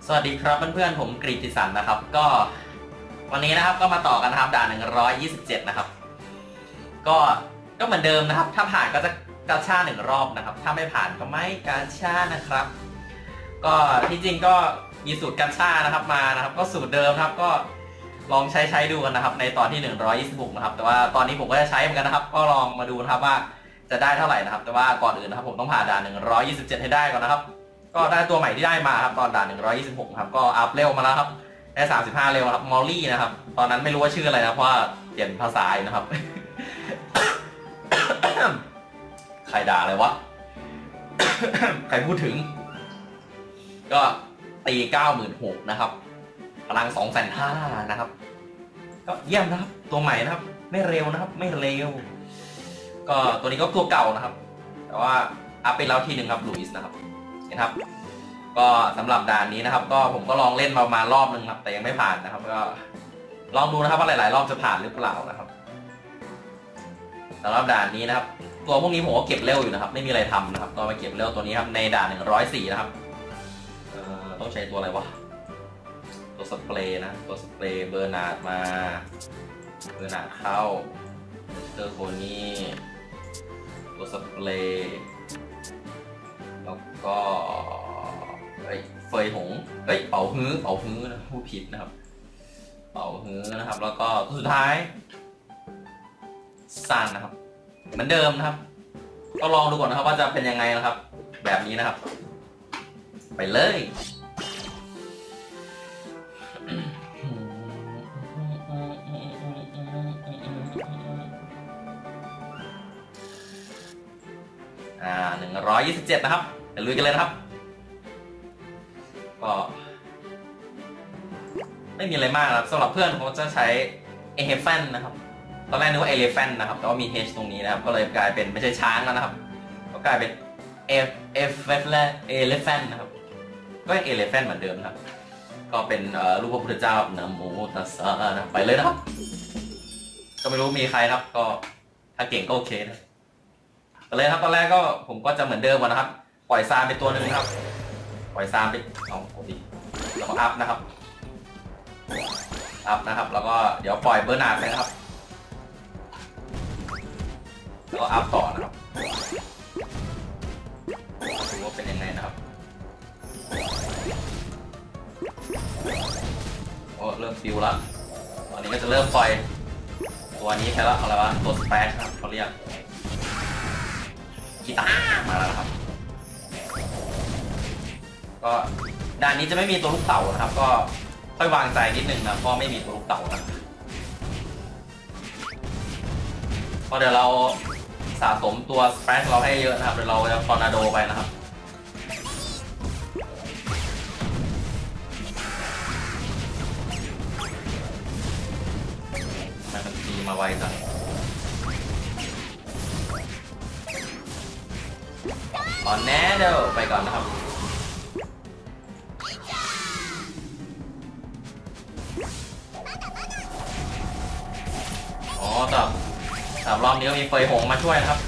สวัสดีครับเพื่อนๆผมกฤติสันนะครับก็วันนี้นะครับก็มาต่อกันนะครับด่าน127นะครับก็เหมือนเดิมนะครับถ้าผ่านก็จะกาชา1 รอบนะครับถ้าไม่ผ่านก็ไม่กาชานะครับก็ที่จริงก็มีสูตรกาชานะครับมานะครับก็สูตรเดิมครับก็ลองใช้ดูกันนะครับในตอนที่126นะครับแต่ว่าตอนนี้ผมก็จะใช้เหมือนกันนะครับก็ลองมาดูนะครับว่าจะได้เท่าไหร่นะครับแต่ว่าก่อนอื่นนะครับผมต้องผ่านด่าน127ให้ได้ก่อนนะครับก็ได้ตัวใหม่ที่ได้มาครับตอนด่าน126ครับก็อัพเร็วมาแล้วครับได้35เร็วครับมอลลี่นะครับตอนนั้นไม่รู้ว่าชื่ออะไรนะเพราะว่าเปลี่ยนภาษาอยู่นะครับ ใครด่าเลยวะ ใครพูดถึงก็ตี96,000นะครับพลัง250,000นะครับก็เยี่ยมนะครับตัวใหม่นะครับไม่เร็วนะครับไม่เร็วก็ตัวนี้ก็ตัวเก่านะครับแต่ว่าอัพไปแล้วทีหนึ่งครับลุยส์นะครับนะครับก็สำหรับด่านนี้นะครับก็ผมก็ลองเล่นมาประมาณรอบนึงครับแต่ยังไม่ผ่านนะครับก็ลองดูนะครับว่าหลายๆรอบจะผ่านหรือเปล่านะครับสำหรับด่านนี้นะครับตัวพวกนี้ผมก็เก็บเร็วอยู่นะครับไม่มีอะไรทำนะครับก็มาเก็บเร็วตัวนี้ครับในด่าน104นะครับต้องใช้ตัวอะไรวะตัวสเปรย์นะตัวสเปรย์เบอร์นาร์ดมาเบอร์นาร์ดเข้าเจอโคนี่ตัวสเปรย์แล้วก็เฟยหงเป่าฮื้อนะพูดผิดนะครับเป่าฮื้อนะครับแล้วก็ตัวสุดท้ายซันนะครับเหมือนเดิมนะครับก็ลองดูก่อนนะครับว่าจะเป็นยังไงนะครับแบบนี้นะครับไปเลย127นะครับเดี๋ยวลุยกันเลยนะครับก็ไม่มีอะไรมากครับสำหรับเพื่อนเขาจะใช้เอเฮฟันนะครับตอนแรกนึกว่าเอเลฟันนะครับแต่ว่ามี H ตรงนี้นะครับก็เลยกลายเป็นไม่ใช่ช้างแล้วนะครับก็กลายเป็นเอเลฟันนะครับก็เอเลฟันเหมือนเดิมนะครับก็เป็นรูปพระพุทธเจ้านะโมตัสสะนะไปเลยนะครับก็ไม่รู้มีใครครับก็ถ้าเก่งก็โอเคนะเลยครับตอนแรกก็ผมก็จะเหมือนเดิมก่อนนะครับปล่อยซามไปตัวหนึ่งครับปล่อยซามไปเอาโอ้ดิแล้วก็อัพนะครับแล้วก็เดี๋ยวปล่อยเบอร์นาร์ดไปนะครับแล้วก็อัพต่อนะครับดูว่าเป็นยังไงนะครับโอ้เริ่มฟิวแล้วตอนนี้ก็จะเริ่มปล่อยตัวนี้แค่ละอะไรวะตัวสเปชครับเขาเรียกกีตาร์มาแล้วนะครับก็ด่านนี้จะไม่มีตัวลูกเต่านะครับก็ค่อยวางใจนิดนึงนะเพราะไม่มีตัวลูกเต่านะเพราะเดี๋ยวเราสะสมตัวสเปรชเราให้เยอะนะครับเดี๋ยวเราจะทอร์นาโดไปนะครับมันตีมาไวจังตอนแน่เดี๋ยวไปก่อนนะครับอ๋อแต่รอบนี้ก็มีเฟยหงมาช่วยนะครับ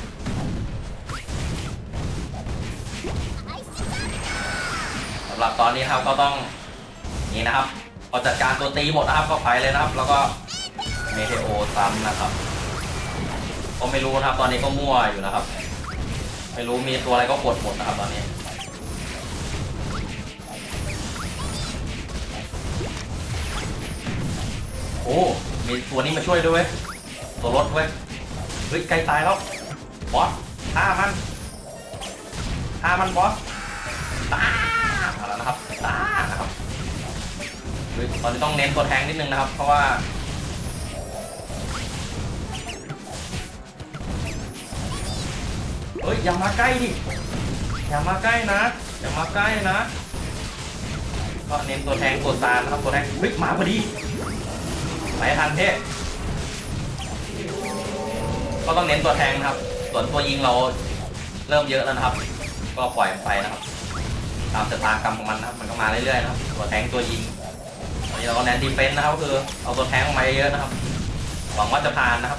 สำหรับตอนนี้ครับก็ต้องนี่นะครับพอจัดการตัวตีหมดนะครับก็ไปเลยนะครับแล้วก็เมเทโอซ้ำนะครับก็ไม่รู้นะครับตอนนี้ก็มั่วอยู่นะครับไม่รู้มีตัวอะไรก็กดหมดนะครับตอนนี้โอ้มีตัวนี้มาช่วยด้วยตัวรถเว้ยเฮ้ยใกล้ตายแล้วบอสฆ่ามันบอสตามาแล้วนะครับตานะครับเฮ้ยตอนนี้ต้องเน้นตัวแทงนิดนึงนะครับเพราะว่าเฮ้ยอย่ามาใกล้ดิอย่ามาใกล้นะก็เน้นตัวแทงตัวซานนะครับตัวแทงเฮ้ยมาพอดีไหลทันเท่ก็ต้องเน้นตัวแทงนะครับส่วนตัวยิงเราเริ่มเยอะแล้วนะครับก็ปล่อยไปนะครับตามชะตากรรมของมันนะครับมันก็มาเรื่อยๆนะครับตัวแทงตัวยิงตอนนี้เราก็เน้นดีเฟนส์นะครับก็คือเอาตัวแทงออกมาเยอะๆนะครับหวังว่าจะผ่านนะครับ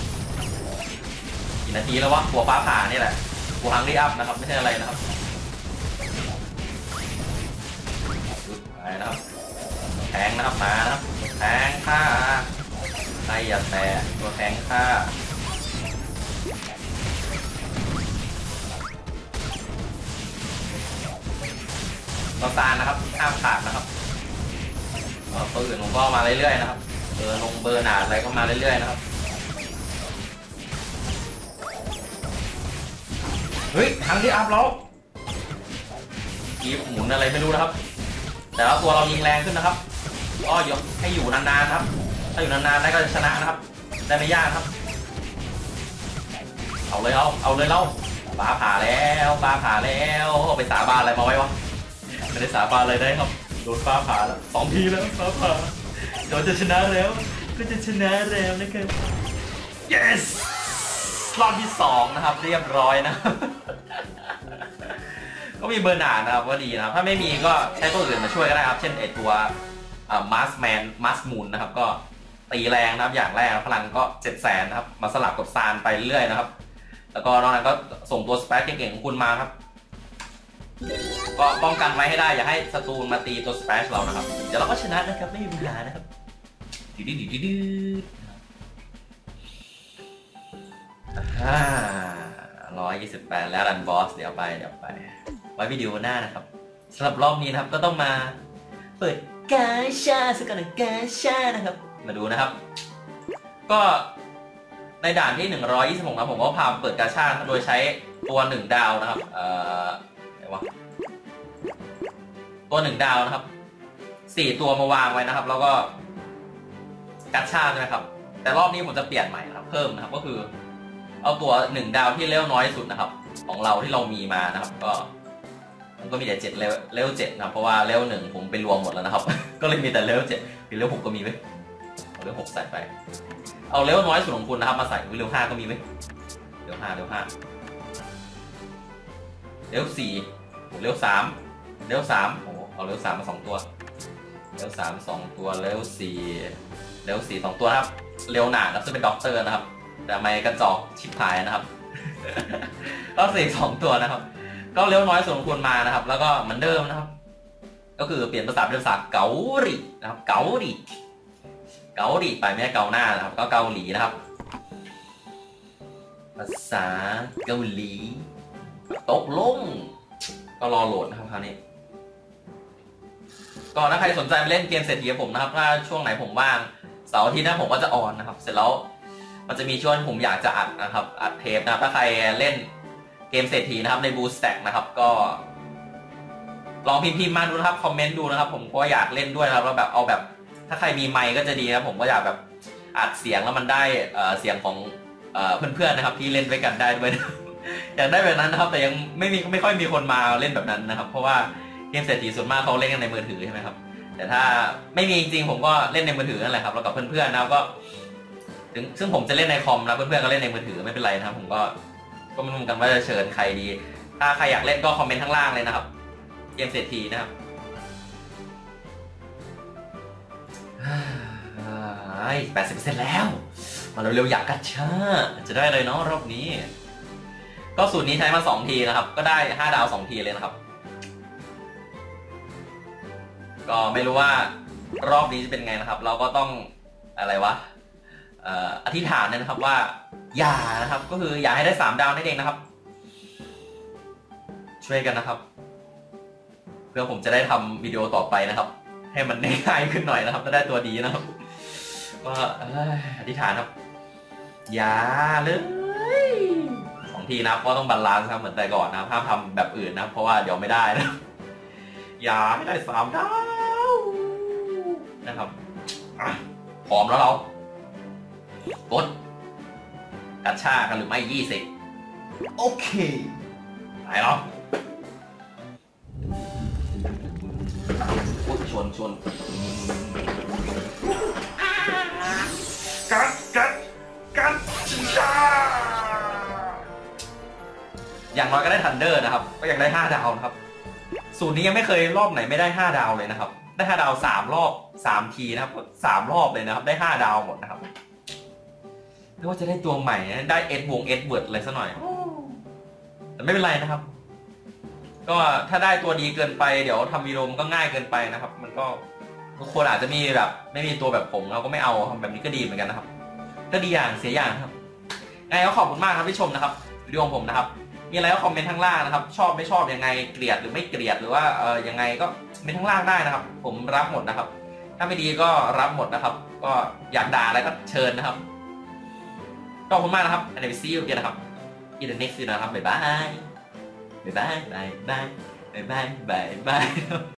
กี่นาทีแล้ววะหัวฟ้าผ่านี่แหละหัวฮังรีอัพนะครับไม่ใช่อะไรนะครับนะครับแทงนะครับมานะครับแทงฆ่าไล่อย่าแตะตัวแทงฆ่าตัวซานนะครับห้ามขาดนะครับตัวอื่นผมก็มาเรื่อยๆนะครับเบอร์หนาอะไรก็มาเรื่อยๆนะครับเฮ้ยทางที่อัพแล้วกีบหมุนอะไรไม่รู้นะครับแต่ว่าตัวเรายิงแรงขึ้นนะครับก็ยกให้อยู่นานๆครับถ้าอยู่นานๆได้ก็จะชนะนะครับได้ไม่ยากครับเอาเลยเราฟ้าผ่าแล้วไปสาบานอะไรมาไว้วะไม่ได้สาบานอะไรได้ครับโดนฟ้าผ่าแล้ว2 ทีแล้วฟ้าผ่าเราจะชนะแล้วก็จะชนะแล้วนะครับ yes รอบที่2นะครับเรียบร้อยนะก็มีเบอร์หนานะครับว่าดีนะถ้าไม่มีก็ใช้ตัวอื่นมาช่วยก็ได้ครับเช่นไอตัวมาสมูนนะครับก็ตีแรงนะครับอย่างแรกพลังก็700,000นะครับมาสลับกับซานไปเรื่อยนะครับแล้วก็นอกนั้นก็ส่งตัวสเปซเก่งๆของคุณมาครับก็ป้องกันไว้ให้ได้อย่าให้ศัตรูมาตีตัวสเปซเรานะครับเดี๋ยวเราก็ชนะนะครับไม่มีปัญหานะครับ128แล้วรันบอสเดี๋ยวไปไว้วิดีโอหน้านะครับสำหรับรอบนี้นะครับก็ต้องมาเปิดกาชาสักหน่อยกาชานะครับมาดูนะครับก็ในด่านที่126นะผมก็พาเปิดกาชาโดยใช้ตัว1 ดาวนะครับไหนวะตัว1 ดาวนะครับ4 ตัวมาวางไว้นะครับแล้วก็กาชาใช่ไหมครับแต่รอบนี้ผมจะเปลี่ยนใหม่นะครับเพิ่มนะครับก็คือเอาตัว1 ดาวที่เลเวลน้อยสุดนะครับของเราที่เรามีมานะครับก็มีแต่7เลเวล7นะเพราะว่าเลเวล1ผมไปรวมหมดแล้วนะครับก็เลยมีแต่เลเวล7เลเวล6ก็มีไหมเอาเลเวล6ใส่ไปเอาเลเวลน้อยสุดของคุณนะครับมาใส่เลเวล5ก็มีไหมเลเวล5เลเวล4เลเวล3โอ้เอาเลเวล3มา2 ตัวเลเวล3 2 ตัวเลเวล4 2 ตัวครับเร็วหนาแล้วจะเป็นด็อกเตอร์นะครับแต่ไม่กระจอกชิบหายนะครับก็2 ตัวนะครับก็เร็วน้อยส่วนของคุณมานะครับแล้วก็เหมือนเดิมนะครับก็คือเปลี่ยนภาษาเป็นภาษาเกาหลีนะครับเกาหลีไปไม่ใช่เกาหน้านะครับก็เกาหลีนะครับภาษาเกาหลีตกลงก็รอโหลดนะครับคราวนี้ก็ถ้าใครสนใจมาเล่นเกมเศรษฐีกับผมนะครับถ้าช่วงไหนผมว่างเสาร์อาทิตย์นะผมก็จะออนนะครับเสร็จแล้วมันจะมีช่วงผมอยากจะอัดนะครับอัดเทปนะครับถ้าใครเล่นเกมเศรษฐีนะครับในบูสแต็กนะครับก็ลองพิมพ์มาดูนะครับคอมเมนต์ดูนะครับผมก็อยากเล่นด้วยนะครับแล้วแบบเอาแบบถ้าใครมีไมค์ก็จะดีนะผมก็อยากแบบอัดเสียงแล้วมันได้เสียงของเพื่อนๆนะครับที่เล่นด้วยกันได้ด้วยอยากได้แบบนั้นนะครับแต่ยังไม่ค่อยมีคนมาเล่นแบบนั้นนะครับเพราะว่าเกมเศรษฐีส่วนมากเขาเล่นกันในมือถือใช่ไหมครับแต่ถ้าไม่มีจริงๆผมก็เล่นในมือถือนั่นแหละครับแล้วกับเพื่อนๆนะก็ซึ่งผมจะเล่นในคอมนะเพื่อนๆก็เล่นในมือถือไม่เป็นไรนะครับผมก็ไม่รู้กันว่าจะเชิญใครดีถ้าใครอยากเล่นก็คอมเมนต์ข้างล่างเลยนะครับเกมเศรษฐีนะครับ80%แล้วมาเร็วๆอยากกัดชาจะได้เลยเนาะรอบนี้ก็สูตรนี้ใช้มา2 ทีนะครับก็ได้5 ดาว2 ทีเลยนะครับก็ไม่รู้ว่ารอบนี้จะเป็นไงนะครับเราก็ต้องอะไรวะอธิษฐานนะครับว่าอย่านะครับก็คืออย่าให้ได้3 ดาวนั่นเองนะครับช่วยกันนะครับเพื่อผมจะได้ทำวิดีโอต่อไปนะครับให้มันง่ายขึ้นหน่อยนะครับถ้าได้ตัวดีนะครับก็อธิษฐานครับอย่าเลย2 ทีนะครับก็ต้องบาลานซ์ครับเหมือนแต่ก่อนนะครับห้ามทำแบบอื่นนะเพราะว่าเดี๋ยวไม่ได้นะอย่าให้ได้3 ดาวนะครับพร้อมแล้วเรากดกัดชากันหรือไม่20โอเคไปเนาะชนกัดชาอย่างน้อยก็ได้ทันเดอร์นะครับก็ยังได้5 ดาวนะครับสูตรนี้ยังไม่เคยรอบไหนไม่ได้5 ดาวเลยนะครับได้5 ดาว3 รอบ3 ทีนะครับ3 รอบเลยนะครับได้5 ดาวหมดนะครับไม่ว่าจะได้ตัวใหม่ได้เอ็ดเวิร์ดอะไรซะหน่อยแต่ไม่เป็นไรนะครับก็ถ้าได้ตัวดีเกินไปเดี๋ยวทำวีดีโอมันก็ง่ายเกินไปนะครับมันก็ทุกคนอาจจะมีแบบไม่มีตัวแบบผมเราก็ไม่เอาแบบนี้ก็ดีเหมือนกันนะครับก็ดีอย่างเสียอย่างครับไงก็ขอบคุณมากครับที่ชมนะครับวิดีโอของผมนะครับมีอะไรก็คอมเมนต์ข้างล่างนะครับชอบไม่ชอบยังไงเกลียดหรือไม่เกลียดหรือว่ายังไงก็เมนต์ข้างล่างได้นะครับผมรับหมดนะครับถ้าไม่ดีก็รับหมดนะครับก็อยากด่าอะไรก็เชิญนะครับขอบคุณมากนะครับอันนี้ไปซีอูกันนะครับin the next video นะครับบ๊ายบายบ๊ายบายบ๊ายบายบ๊ายบายบ๊ายบาย